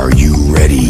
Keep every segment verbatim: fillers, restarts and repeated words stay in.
Are you ready?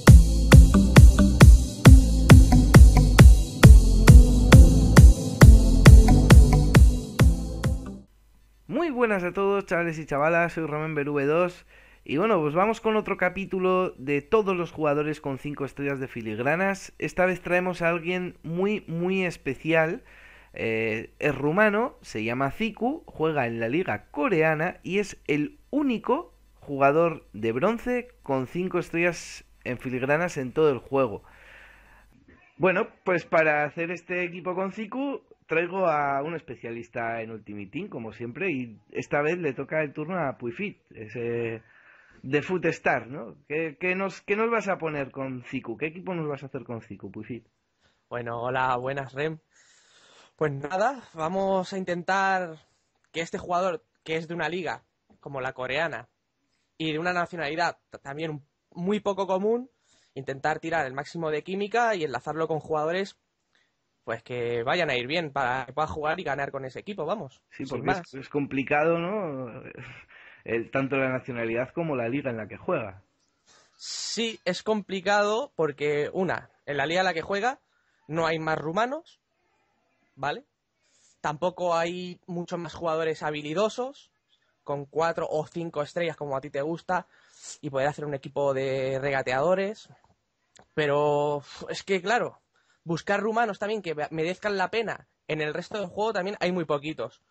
Muy buenas a todos, chavales y chavalas, soy Roman V dos y bueno, pues vamos con otro capítulo de todos los jugadores con cinco estrellas de filigranas. Esta vez traemos a alguien muy muy especial, eh, es rumano, se llama Ziku, juega en la liga coreana y es el único jugador de bronce con cinco estrellas en filigranas en todo el juego. Bueno, pues para hacer este equipo con Ziku traigo a un especialista en Ultimate Team, como siempre, y esta vez le toca el turno a Puifit, ese de Footstar, ¿no? ¿Qué, qué nos, ¿Qué nos vas a poner con Ziku? ¿Qué equipo nos vas a hacer con Ziku, Puifit? Bueno, hola, buenas, Rem. Pues nada, vamos a intentar que este jugador, que es de una liga como la coreana y de una nacionalidad también muy poco común, intentar tirar el máximo de química y enlazarlo con jugadores pues que vayan a ir bien para que pueda jugar y ganar con ese equipo, vamos, Sí, sin porque es, más. es complicado, ¿no? El, tanto la nacionalidad como la liga en la que juega. Sí, es complicado porque, una, en la liga en la que juega no hay más rumanos, ¿vale? Tampoco hay muchos más jugadores habilidosos, con cuatro o cinco estrellas como a ti te gusta, y poder hacer un equipo de regateadores. Pero uf, es que, claro, buscar rumanos también que merezcan la pena en el resto del juego también hay muy poquitos.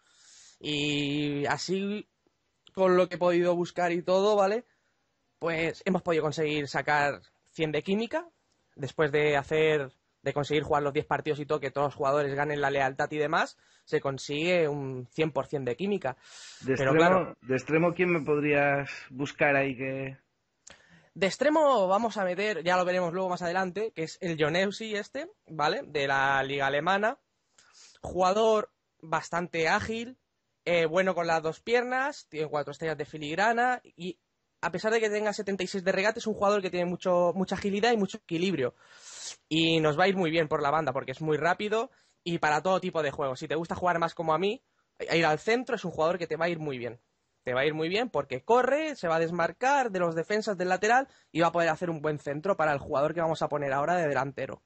Y así, con lo que he podido buscar y todo, ¿vale? Pues hemos podido conseguir sacar cien de química, después de hacer, de conseguir jugar los diez partidos y todo, que todos los jugadores ganen la lealtad y demás, se consigue un cien por ciento de química. De Pero claro, extremo, de extremo, ¿quién me podrías buscar ahí que...? de extremo vamos a meter, ya lo veremos luego más adelante, que es el Joneusi este, ¿vale? De la liga alemana. Jugador bastante ágil, eh, bueno con las dos piernas, tiene cuatro estrellas de filigrana y a pesar de que tenga setenta y seis de regate, es un jugador que tiene mucho, mucha agilidad y mucho equilibrio. Y nos va a ir muy bien por la banda porque es muy rápido y para todo tipo de juegos. Si te gusta jugar más como a mí, ir al centro es un jugador que te va a ir muy bien. Te va a ir muy bien porque corre, se va a desmarcar de los defensas del lateral y va a poder hacer un buen centro para el jugador que vamos a poner ahora de delantero.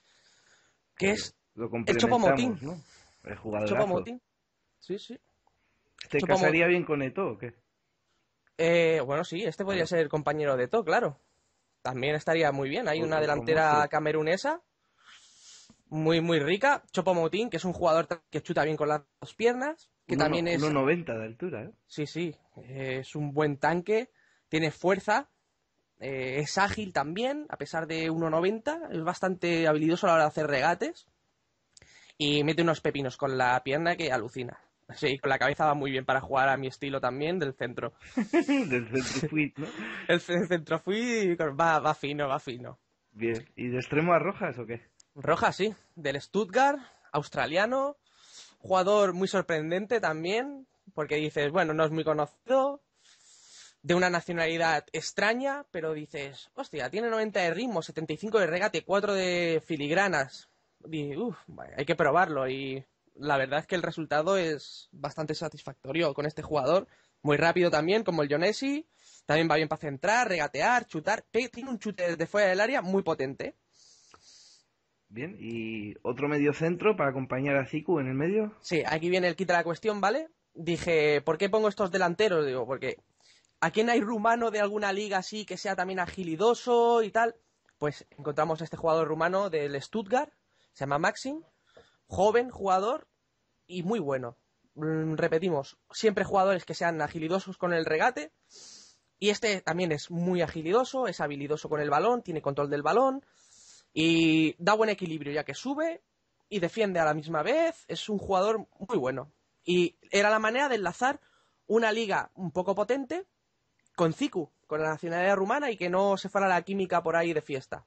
Que Pues es lo el Chopomotín. complementamos, ¿no? El El jugadorazo. Chopomotín. Sí, sí. ¿Te casaría bien con Eto o qué? Eh, bueno, sí, este podría ser compañero de To, claro. También estaría muy bien. Hay O, una o con delantera Monstruo. camerunesa muy, muy rica. Chopomotín, que es un jugador que chuta bien con las dos piernas, que Uno, no- también uno es, noventa de altura, ¿eh? sí, sí, eh, es un buen tanque, tiene fuerza, eh, es ágil también, a pesar de uno noventa, es bastante habilidoso a la hora de hacer regates y mete unos pepinos con la pierna que alucina. Sí, con la cabeza va muy bien para jugar a mi estilo también del centro. Del centrifuit, ¿no? El centro fui, va, va fino, va fino. Bien. ¿Y de extremo a rojas o qué? Roja, sí, del Stuttgart, australiano, jugador muy sorprendente también, porque dices, bueno, no es muy conocido, de una nacionalidad extraña, pero dices, hostia, tiene noventa de ritmo, setenta y cinco de regate, cuatro de filigranas. Y, uf, hay que probarlo y la verdad es que el resultado es bastante satisfactorio con este jugador, muy rápido también, como el Jonesi, también va bien para centrar, regatear, chutar, tiene un chute desde fuera del área muy potente. Bien. ¿Y otro medio centro para acompañar a Ziku en el medio? Sí, aquí viene el kit de la cuestión, ¿vale? Dije, ¿por qué pongo estos delanteros? Digo, porque ¿a quién hay rumano de alguna liga así que sea también agilidoso y tal? Pues encontramos a este jugador rumano del Stuttgart, se llama Maxim, joven jugador y muy bueno. Mm, repetimos, siempre jugadores que sean agilidosos con el regate. Y este también es muy agilidoso, es habilidoso con el balón, tiene control del balón y da buen equilibrio ya que sube y defiende a la misma vez. Es un jugador muy bueno. Y era la manera de enlazar una liga un poco potente con Ziku, con la nacionalidad rumana y que no se fuera la química por ahí de fiesta.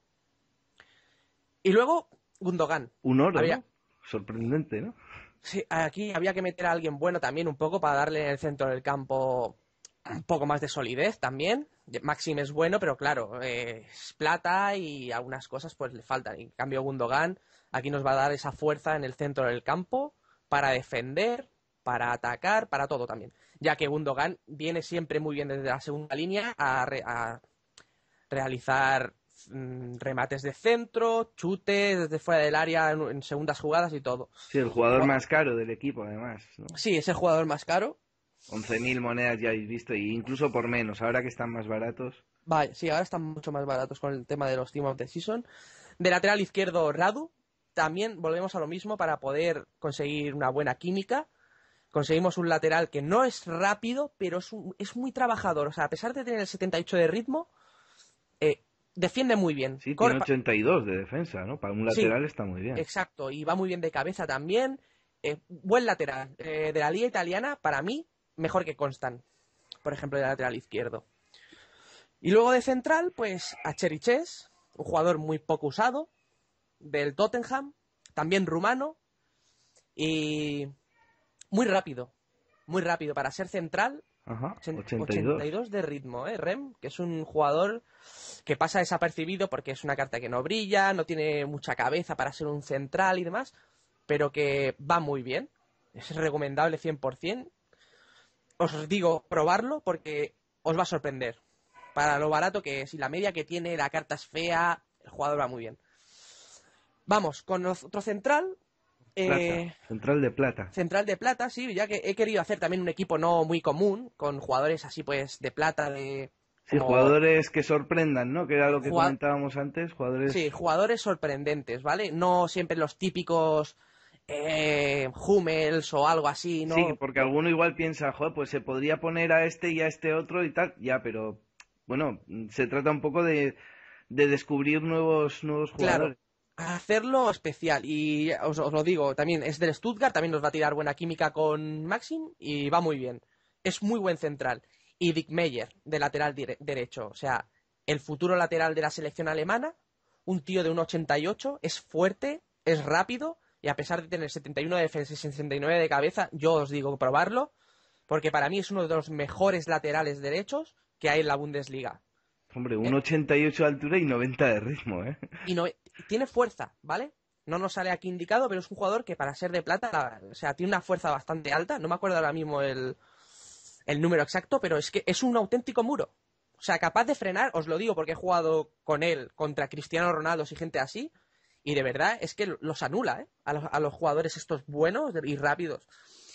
Y luego Gundogan. Un oro, Había, ¿no? Sorprendente, ¿no? sí, aquí había que meter a alguien bueno también un poco para darle en el centro del campo un poco más de solidez también. Maxim es bueno, pero claro, eh, es plata y algunas cosas pues le faltan. En cambio Gundogan aquí nos va a dar esa fuerza en el centro del campo para defender, para atacar, para todo también. Ya que Gundogan viene siempre muy bien desde la segunda línea a, re, a realizar mm, remates de centro, chutes desde fuera del área en, en segundas jugadas y todo. Sí, el jugador Ju- más caro del equipo, además, ¿no? Sí, es el jugador más caro. once mil monedas ya habéis visto, y incluso por menos, ahora que están más baratos. Vaya, sí, ahora están mucho más baratos con el tema de los Team of the Season. De lateral izquierdo, Radu. También volvemos a lo mismo para poder conseguir una buena química. Conseguimos un lateral que no es rápido, pero es, un- es muy trabajador. O sea, a pesar de tener el setenta y ocho de ritmo, eh, defiende muy bien. Sí, Corre tiene pa- ochenta y dos de defensa, ¿no? Para un Sí, lateral está muy bien. exacto. Y va muy bien de cabeza también. Eh, buen lateral. Eh, de la liga italiana, para mí, mejor que Constant. Por ejemplo, de lateral izquierdo. Y luego de central, pues a Cheriches, un jugador muy poco usado, del Tottenham, también rumano y muy rápido, muy rápido para ser central, Ajá, ochen- ochenta y dos. ochenta y dos de ritmo, ¿eh? Rem, que es un jugador que pasa desapercibido porque es una carta que no brilla, no tiene mucha cabeza para ser un central y demás, pero que va muy bien, es recomendable cien por ciento. Os digo, probarlo porque os va a sorprender. Para lo barato que es y la media que tiene, la carta es fea, el jugador va muy bien. Vamos, con otro central. Plata, eh, central de plata. central de plata, sí, ya que he querido hacer también un equipo no muy común, con jugadores así pues de plata, de Sí, como jugadores que sorprendan, ¿no? Que era lo que jugad- comentábamos antes, sí, jugadores... jugadores sorprendentes, ¿vale? No siempre los típicos eh, Hummels o algo así, Sí, ¿no? porque alguno igual piensa, joder, pues se podría poner a este y a este otro y tal, ya, pero bueno, se trata un poco de, de descubrir nuevos, nuevos Claro, jugadores. hacerlo especial. Y os, os lo digo, también es del Stuttgart, también nos va a tirar buena química con Maxim y va muy bien. Es muy buen central. Y Dick Meyer, de lateral dire- derecho. O sea, el futuro lateral de la selección alemana, un tío de un ochenta y ocho, es fuerte, es rápido, y a pesar de tener setenta y uno de defensa y sesenta y nueve de cabeza, yo os digo probarlo, porque para mí es uno de los mejores laterales derechos que hay en la Bundesliga. Hombre, un ¿Eh? ochenta y ocho de altura y noventa de ritmo, ¿eh? Y no, tiene fuerza, ¿vale? No nos sale aquí indicado, pero es un jugador que para ser de plata, la- o sea, tiene una fuerza bastante alta. No me acuerdo ahora mismo el, el número exacto, pero es que es un auténtico muro. O sea, capaz de frenar, os lo digo porque he jugado con él contra Cristiano Ronaldo y gente así, y de verdad es que los anula, ¿eh? A los, a los jugadores estos buenos y rápidos.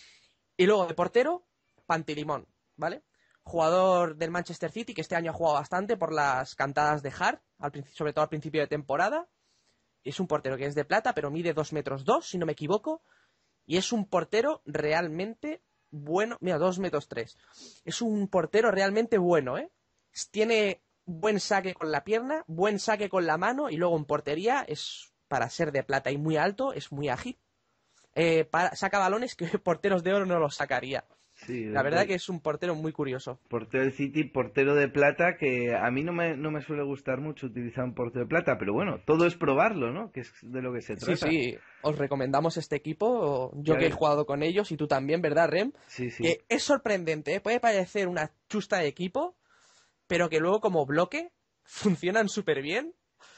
Y luego de portero, Pantilimón, ¿vale? Jugador del Manchester City que este año ha jugado bastante por las cantadas de Hart, al princi- sobre todo al principio de temporada. Es un portero que es de plata, pero mide dos metros dos, si no me equivoco. Y es un portero realmente bueno. Mira, dos metros tres. Es un portero realmente bueno, ¿eh? Tiene buen saque con la pierna, buen saque con la mano y luego en portería es para ser de plata y muy alto, es muy ágil. Eh, para- saca balones que porteros de oro no los sacaría. Sí, La el, verdad el que es un portero muy curioso. portero del City, portero de plata, que a mí no me, no me suele gustar mucho utilizar un portero de plata, pero bueno, todo es probarlo, ¿no? Que es de lo que se Sí, trata. sí, os recomendamos este equipo, yo Ya que he ves. jugado con ellos y tú también, ¿verdad, Rem? Sí, sí. Que es sorprendente, ¿eh? Puede parecer una chusta de equipo, pero que luego como bloque funcionan súper bien.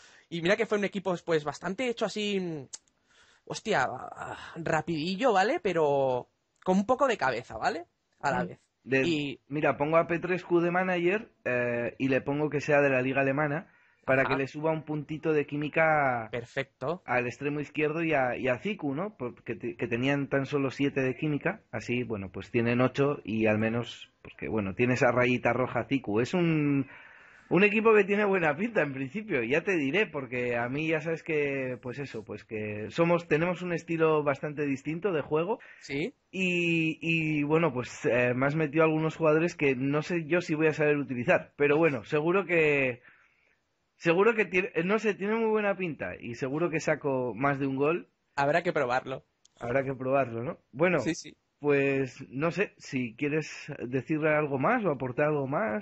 Y mira que fue un equipo pues bastante hecho así, mm, hostia, ah, rapidillo, ¿vale? Pero con un poco de cabeza, ¿vale? A la Mm. vez. De- Y, mira, pongo a Petrescu de manager eh, y le pongo que sea de la liga alemana para que ajá, le suba un puntito de química perfecto. al extremo izquierdo y a, y a Ziku, ¿no? Porque te- que tenían tan solo siete de química, así, bueno, pues tienen ocho y al menos, porque bueno, tiene esa rayita roja Ziku. Es un, un equipo que tiene buena pinta en principio, ya te diré, porque a mí ya sabes que, pues eso, pues que somos, tenemos un estilo bastante distinto de juego Sí, y, y, bueno, pues eh, me has metido algunos jugadores que no sé yo si voy a saber utilizar, pero bueno, seguro que seguro que tiene, no sé, tiene muy buena pinta y seguro que saco más de un gol. habrá que probarlo. Habrá que probarlo, ¿no? Bueno, Sí, sí. pues no sé, si quieres decirle algo más o aportar algo más.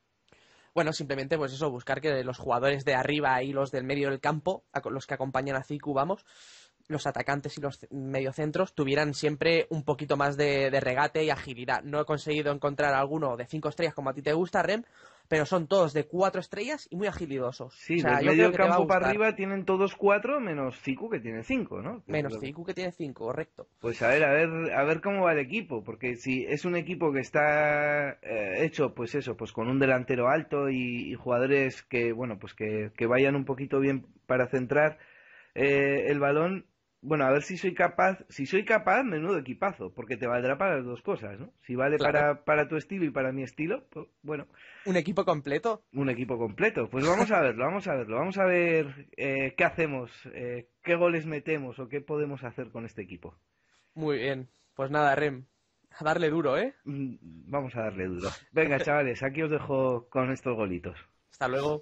Bueno, simplemente pues eso, buscar que los jugadores de arriba y los del medio del campo, a- los que acompañan a Cicu, vamos, los atacantes y los ce- mediocentros tuvieran siempre un poquito más de, de regate y agilidad. No he conseguido encontrar alguno de cinco estrellas como a ti te gusta, Rem, pero son todos de cuatro estrellas y muy agilidosos. Sí, o sea, del yo medio creo que te va a campo para gustar. arriba tienen todos cuatro, menos Ziku que tiene cinco, ¿no? Menos Pero- Ziku, que tiene cinco, correcto. Pues a ver, a ver, a ver cómo va el equipo, porque si es un equipo que está eh, hecho, pues eso, pues con un delantero alto y, y jugadores que, bueno, pues que, que vayan un poquito bien para centrar eh, el balón, bueno, a ver si soy capaz, si soy capaz, menudo equipazo, porque te valdrá para las dos cosas, ¿no? Si vale Claro. para, para tu estilo y para mi estilo, pues bueno, Un equipo completo. un equipo completo. Pues vamos a verlo, vamos a verlo, vamos a ver eh, qué hacemos, eh, qué goles metemos o qué podemos hacer con este equipo. Muy bien. Pues nada, Rem. A darle duro, ¿eh? Mm, Vamos a darle duro. Venga, chavales, aquí os dejo con estos golitos. Hasta luego.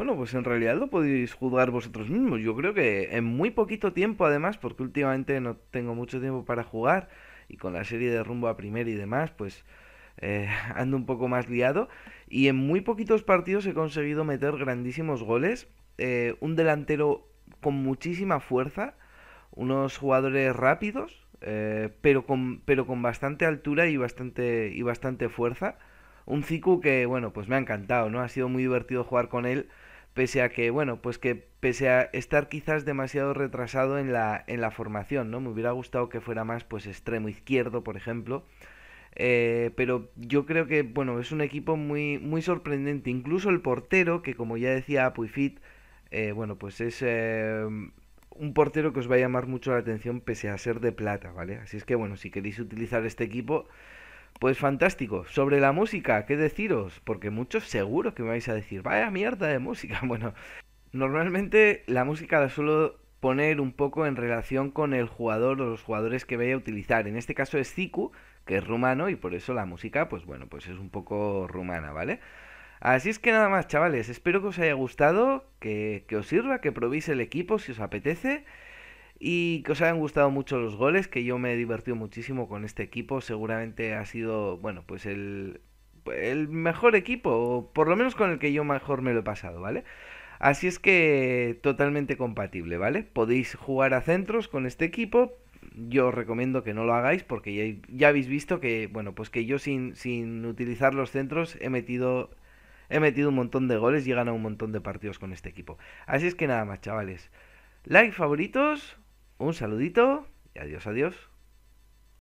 bueno, pues en realidad lo podéis juzgar vosotros mismos. Yo creo que en muy poquito tiempo, además, porque últimamente no tengo mucho tiempo para jugar y con la serie de Rumbo a Primer y demás, pues eh, ando un poco más liado. Y en muy poquitos partidos he conseguido meter grandísimos goles. Eh, un delantero con muchísima fuerza, unos jugadores rápidos, eh, pero con pero con bastante altura y bastante y bastante fuerza. Un Ziku que, bueno, pues me ha encantado, ¿no? Ha sido muy divertido jugar con él, pese a que, bueno, pues que pese a estar quizás demasiado retrasado en la en la formación, ¿no? Me hubiera gustado que fuera más, pues, extremo izquierdo, por ejemplo. Eh, pero yo creo que, bueno, es un equipo muy muy sorprendente. Incluso el portero, que como ya decía Apuifit, eh, bueno, pues es eh, un portero que os va a llamar mucho la atención pese a ser de plata, ¿vale? Así es que, bueno, si queréis utilizar este equipo, pues fantástico. Sobre la música, ¿qué deciros? Porque muchos seguro que me vais a decir, vaya mierda de música. Bueno, normalmente la música la suelo poner un poco en relación con el jugador o los jugadores que vaya a utilizar. En este caso es Ziku, que es rumano, y por eso la música, pues bueno, pues es un poco rumana, ¿vale? Así es que nada más, chavales. Espero que os haya gustado, que, que os sirva, que probéis el equipo si os apetece. Y que os hayan gustado mucho los goles, que yo me he divertido muchísimo con este equipo. Seguramente ha sido, bueno, pues el, el mejor equipo, o por lo menos con el que yo mejor me lo he pasado, ¿vale? Así es que totalmente compatible, ¿vale? Podéis jugar a centros con este equipo. Yo os recomiendo que no lo hagáis porque ya, ya habéis visto que, bueno, pues que yo sin, sin utilizar los centros he metido, he metido un montón de goles y he ganado un montón de partidos con este equipo. Así es que nada más, chavales. Like, favoritos, un saludito y adiós, adiós.